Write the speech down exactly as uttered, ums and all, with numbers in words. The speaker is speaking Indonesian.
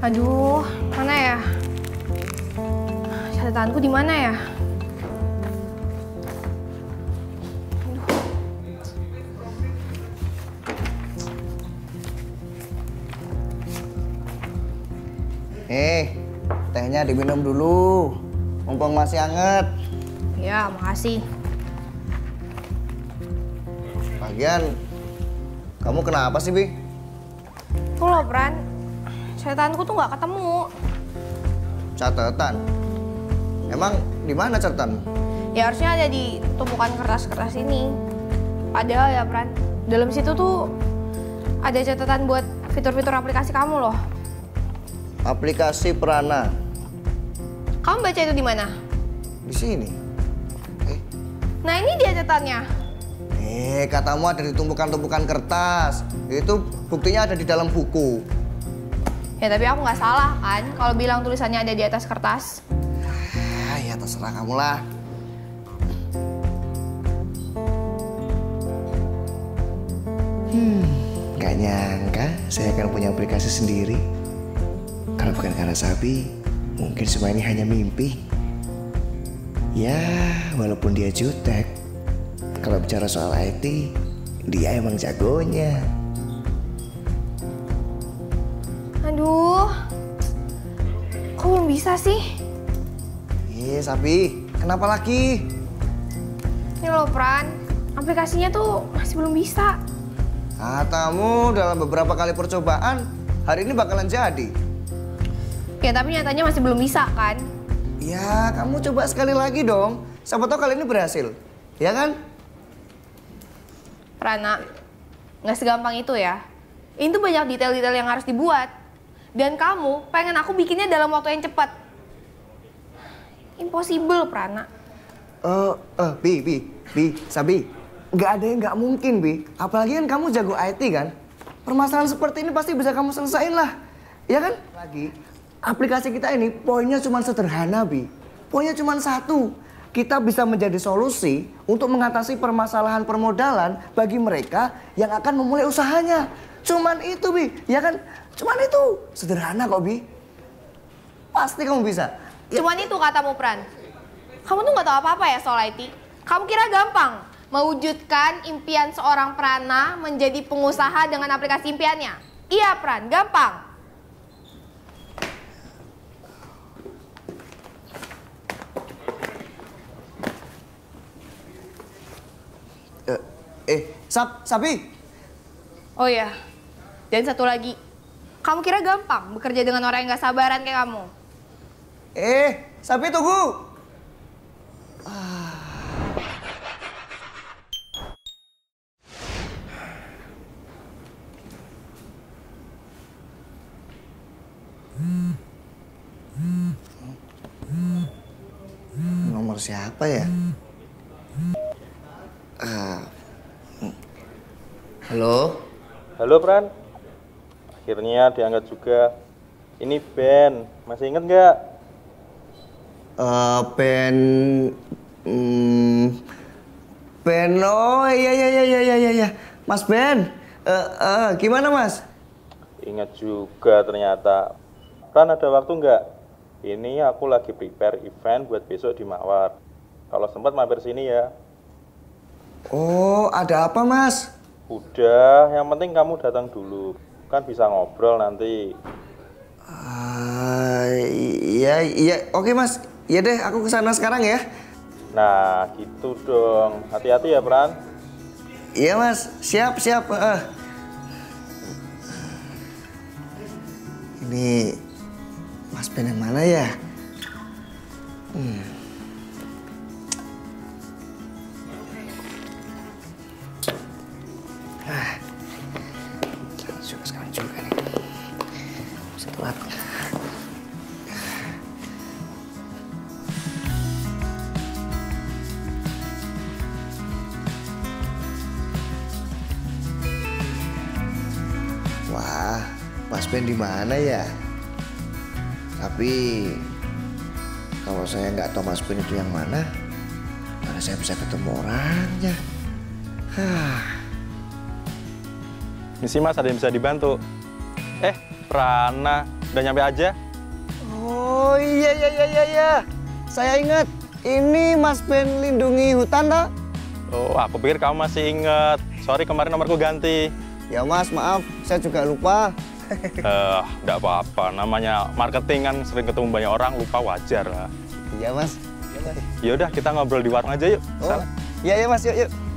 Aduh, mana ya? Catatanku di mana ya? Eh, tehnya diminum dulu. Mumpung masih anget. Ya, makasih. Lagian, kamu kenapa sih, Bi? Tuh loh, Pran. Catatanku tuh nggak ketemu. Catatan? Emang di mana catatanmu? Ya harusnya ada di tumpukan kertas-kertas ini. Padahal ya, Pran, dalam situ tuh ada catatan buat fitur-fitur aplikasi kamu loh. Aplikasi Prana. Kamu baca itu di mana? Di sini. Eh, Nah, ini dia catatannya. eh katamu ada di tumpukan-tumpukan kertas. Itu buktinya ada di dalam buku. Ya, tapi aku nggak salah kan kalau bilang tulisannya ada di atas kertas. Ah, ya terserah kamu lah. Hmm, gak nyangka saya akan punya aplikasi sendiri. Kalau bukan karena Sabi, mungkin semua ini hanya mimpi. Ya, walaupun dia jutek, kalau bicara soal I T, dia emang jagonya. Aduh, kok belum bisa sih? Eh, Sabi, kenapa lagi? Ini loh, Pran, aplikasinya tuh masih belum bisa. Katamu dalam beberapa kali percobaan, hari ini bakalan jadi. Ya, tapi nyatanya masih belum bisa kan? Ya, kamu coba sekali lagi dong. Siapa tahu kali ini berhasil. Ya kan? Prana, nggak segampang itu ya. Ini tuh banyak detail-detail yang harus dibuat. Dan kamu pengen aku bikinnya dalam waktu yang cepat. Impossible, Prana. Eh, uh, uh, Bi, Bi, Bi, Sabi. Nggak ada yang nggak mungkin, Bi. Apalagi kan kamu jago I T kan? Permasalahan seperti ini pasti bisa kamu selesain lah. Ya kan? Lagi, aplikasi kita ini poinnya cuma sederhana, Bi. Poinnya cuma satu. Kita bisa menjadi solusi untuk mengatasi permasalahan permodalan bagi mereka yang akan memulai usahanya. Cuman itu, Bi. Ya kan? Cuman itu. Sederhana kok, Bi. Pasti kamu bisa. Ya. Cuman itu katamu, Pran. Kamu tuh nggak tahu apa-apa ya soal I T. Kamu kira gampang mewujudkan impian seorang Prana menjadi pengusaha dengan aplikasi impiannya? Iya, Pran. Gampang. Eh, eh, Sab, Sabi. Oh iya, dan satu lagi. Kamu kira gampang bekerja dengan orang yang gak sabaran kayak kamu? Eh, Sabi tunggu. Ah. Nomor siapa ya? Ah. Halo? Halo, Pran. Akhirnya diangkat juga. Ini Ben, masih inget nggak? Uh, Ben... Hmm, Ben, oh iya iya iya iya iya iya. Mas Ben, uh, uh, gimana Mas? Ingat juga ternyata. Pran, ada waktu nggak? Ini aku lagi prepare event buat besok di Mawar. Kalau sempat mampir sini ya. Oh, ada apa Mas? Udah, yang penting kamu datang dulu. Kan bisa ngobrol nanti. Uh, iya, iya. Oke Mas, iya deh aku kesana sekarang ya. Nah, gitu dong. Hati-hati ya, Pran. Iya Mas, siap, siap. Uh. Ini Mas Ben yang mana ya? Hmm. Ah. Juga sekarang juga nih. Bisa telat. Wah, Mas Ben di mana ya? Tapi kalau saya nggak tahu Mas Ben itu yang mana, mana saya bisa ketemu orangnya? Hah. Misi Mas, ada yang bisa dibantu. Eh, Prana, Udah nyampe aja? Oh iya iya iya iya. iya. Saya ingat. Ini Mas Ben lindungi hutan tak? Oh, aku pikir kamu masih inget. Sorry, kemarin nomorku ganti. Ya Mas, maaf. Saya juga lupa. Eh, nggak apa-apa. Namanya marketing kan sering ketemu banyak orang, lupa wajar lah. Iya Mas. Yaudah, kita ngobrol di warung aja yuk. Oh, Sana. iya iya Mas, yuk yuk.